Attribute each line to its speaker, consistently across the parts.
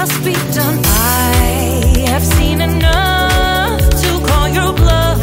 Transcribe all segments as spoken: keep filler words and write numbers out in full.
Speaker 1: just be done. I have seen enough to call your bluff.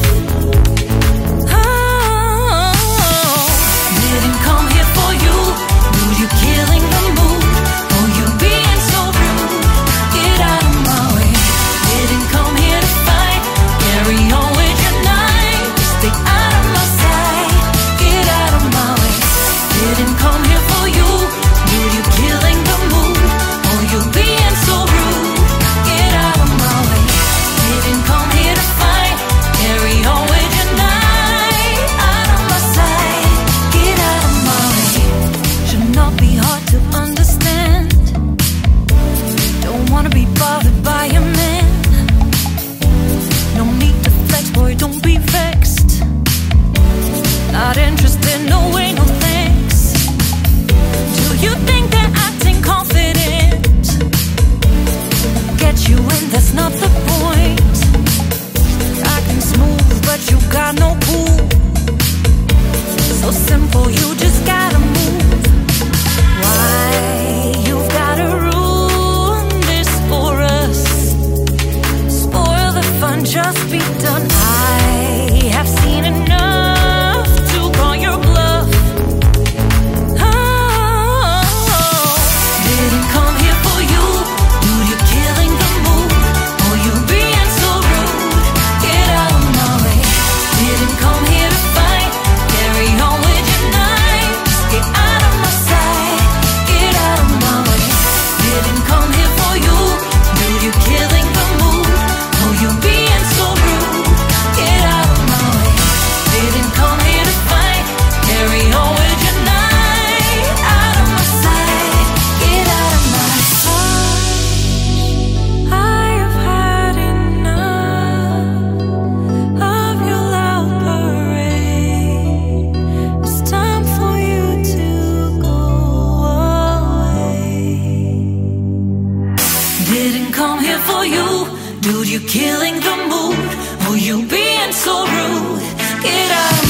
Speaker 1: Oh, didn't come here for you. Dude, you're killing the mood. Oh, you being so rude. Get out of my way. Didn't come here to fight. Carry on with your night. Stay out of my sight. Get out of my way. Didn't come here for you. Dude, you're killing the mood. Oh, you being so rude. Get out of my way. Didn't come here to fight. Carry on with your night. Out of my sight. Get out of my way. Should not be hard to understand. Don't wanna be bothered by a man. No need to flex, boy, don't be vexed. Not interested, no way, no thanks. Do you think that acting confident get you in? That's not the point. Acting smooth, but you got no cool. So simple, you just gotta move. Why you've gotta ruin this for us? Spoil the fun, just be done. I have seen enough to call your bluff. Oh, didn't come here for you. Dude, you're killing the mood. Oh, you being so rude. Get out of my way. Didn't come here to fight. Carry on with your night. Get out of my sight. Get out of my way. Didn't come here for you. Dude, you're killing the mood. Oh, you being so rude. Get out of my way. Didn't come here to fight. Carry on with your night. Out of my sight. Get out of my sight. I have had enough of your loud parade. It's time for you to go away. Didn't come here for you. Dude, you're killing the mood. Oh, you being so rude. Get out of